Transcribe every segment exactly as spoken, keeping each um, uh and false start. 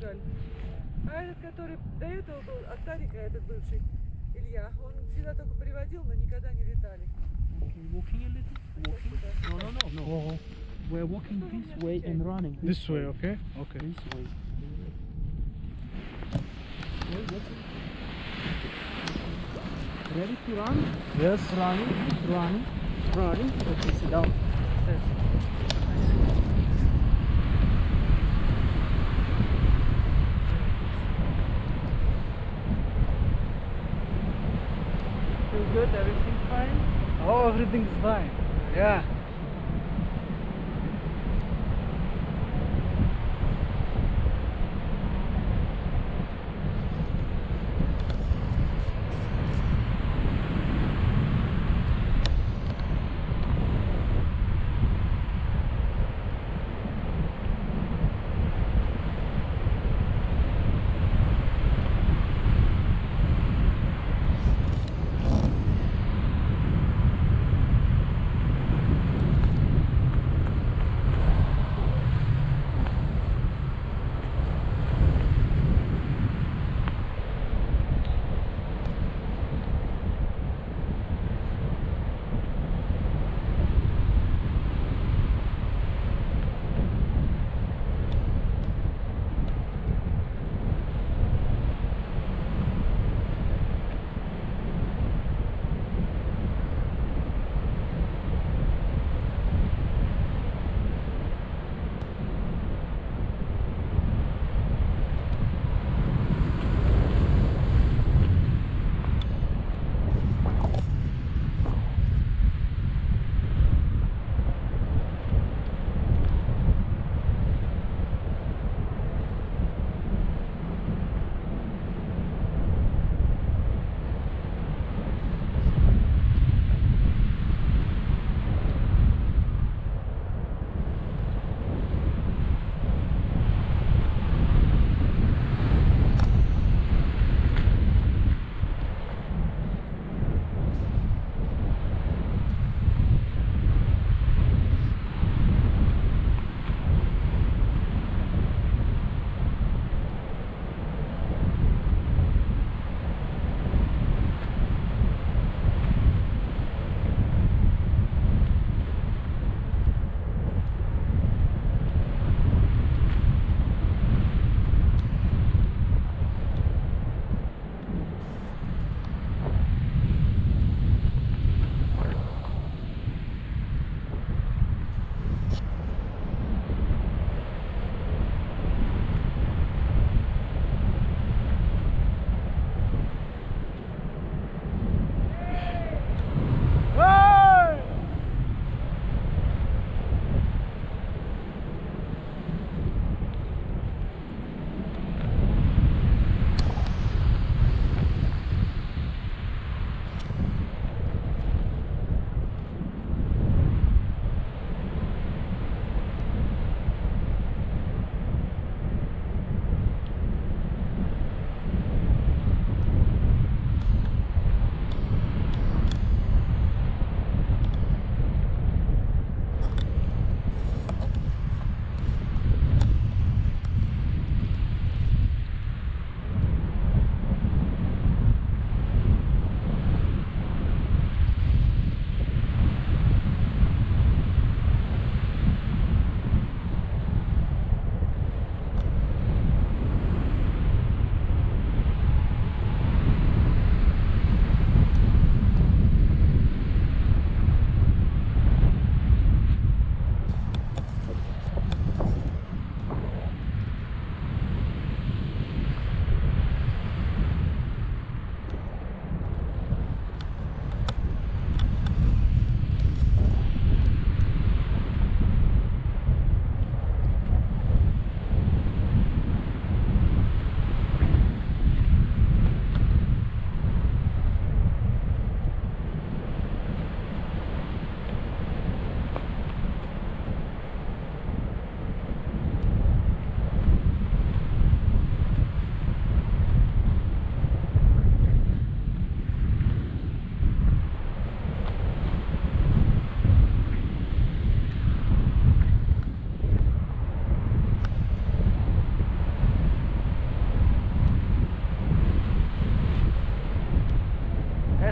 Португалии. А этот, который до этого был, от Тарика, этот бывший, Илья, он всегда только приводил, но никогда не летали. Okay, walking a little. Walking. No, no, no, no. Oh, We're walking this way and running. this way, okay? Okay. This way. Wait, what's it? Ready to run? Yes. Running, running, running. Okay, sit down. That's it. Feel good? Everything fine? Oh, everything's fine. Yeah.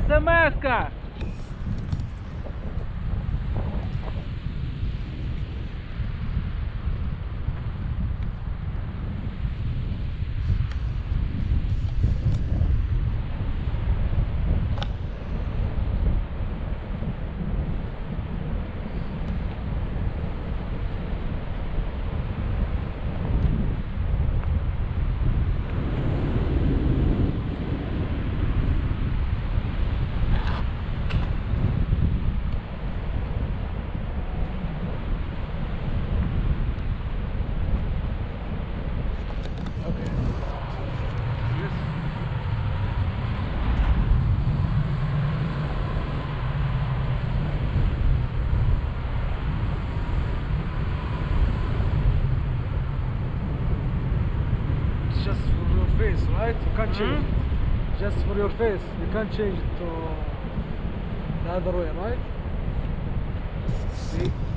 СМС-ка! Just for your face, right? You can't change it. Just for your face. You can't change it to the other way, right? See?